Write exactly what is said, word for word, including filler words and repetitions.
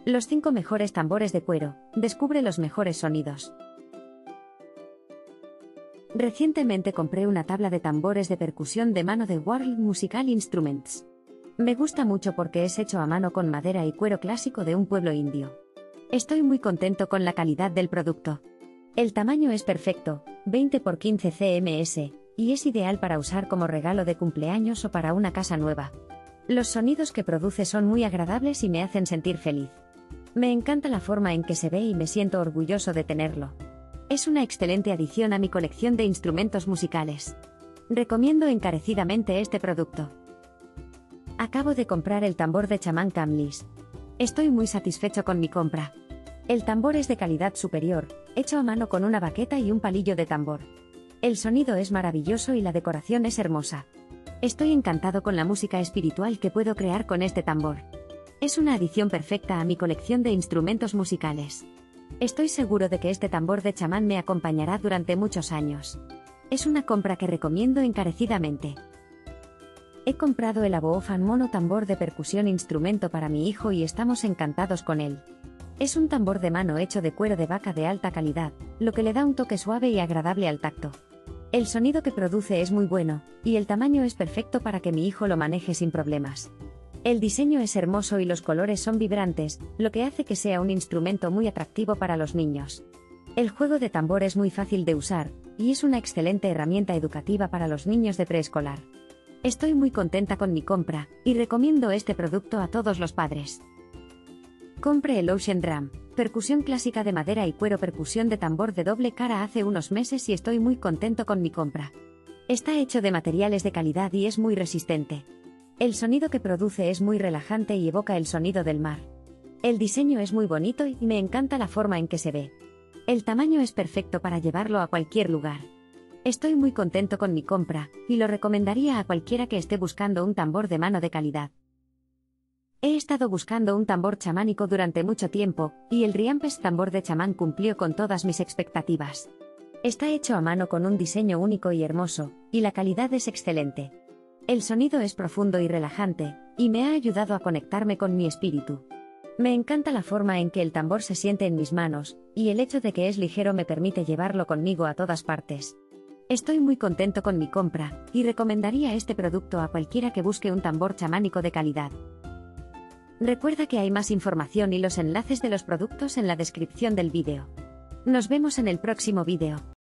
Los cinco mejores tambores de cuero. Descubre los mejores sonidos. Recientemente compré una tabla de tambores de percusión de mano de World Musical Instruments. Me gusta mucho porque es hecho a mano con madera y cuero clásico de un pueblo indio. Estoy muy contento con la calidad del producto. El tamaño es perfecto, veinte por quince centímetros, y es ideal para usar como regalo de cumpleaños o para una casa nueva. Los sonidos que produce son muy agradables y me hacen sentir feliz. Me encanta la forma en que se ve y me siento orgulloso de tenerlo. Es una excelente adición a mi colección de instrumentos musicales. Recomiendo encarecidamente este producto. Acabo de comprar el tambor de chamán Camlis. Estoy muy satisfecho con mi compra. El tambor es de calidad superior, hecho a mano con una baqueta y un palillo de tambor. El sonido es maravilloso y la decoración es hermosa. Estoy encantado con la música espiritual que puedo crear con este tambor. Es una adición perfecta a mi colección de instrumentos musicales. Estoy seguro de que este tambor de chamán me acompañará durante muchos años. Es una compra que recomiendo encarecidamente. He comprado el Aboofan Mono tambor de percusión instrumento para mi hijo y estamos encantados con él. Es un tambor de mano hecho de cuero de vaca de alta calidad, lo que le da un toque suave y agradable al tacto. El sonido que produce es muy bueno, y el tamaño es perfecto para que mi hijo lo maneje sin problemas. El diseño es hermoso y los colores son vibrantes, lo que hace que sea un instrumento muy atractivo para los niños. El juego de tambor es muy fácil de usar, y es una excelente herramienta educativa para los niños de preescolar. Estoy muy contenta con mi compra, y recomiendo este producto a todos los padres. Compre el Ocean Drum, percusión clásica de madera y cuero, percusión de tambor de doble cara hace unos meses y estoy muy contento con mi compra. Está hecho de materiales de calidad y es muy resistente. El sonido que produce es muy relajante y evoca el sonido del mar. El diseño es muy bonito y me encanta la forma en que se ve. El tamaño es perfecto para llevarlo a cualquier lugar. Estoy muy contento con mi compra, y lo recomendaría a cualquiera que esté buscando un tambor de mano de calidad. He estado buscando un tambor chamánico durante mucho tiempo, y el Riampes tambor de chamán cumplió con todas mis expectativas. Está hecho a mano con un diseño único y hermoso, y la calidad es excelente. El sonido es profundo y relajante, y me ha ayudado a conectarme con mi espíritu. Me encanta la forma en que el tambor se siente en mis manos, y el hecho de que es ligero me permite llevarlo conmigo a todas partes. Estoy muy contento con mi compra, y recomendaría este producto a cualquiera que busque un tambor chamánico de calidad. Recuerda que hay más información y los enlaces de los productos en la descripción del vídeo. Nos vemos en el próximo vídeo.